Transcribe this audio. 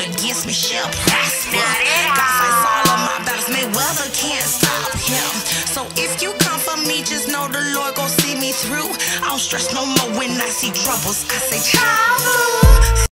against me shall prosper. God fights all of my battles, Mayweather can't stop him. So if you come for me, just know the Lord gon' see me through. I don't stress no more when I see troubles. I say, trouble.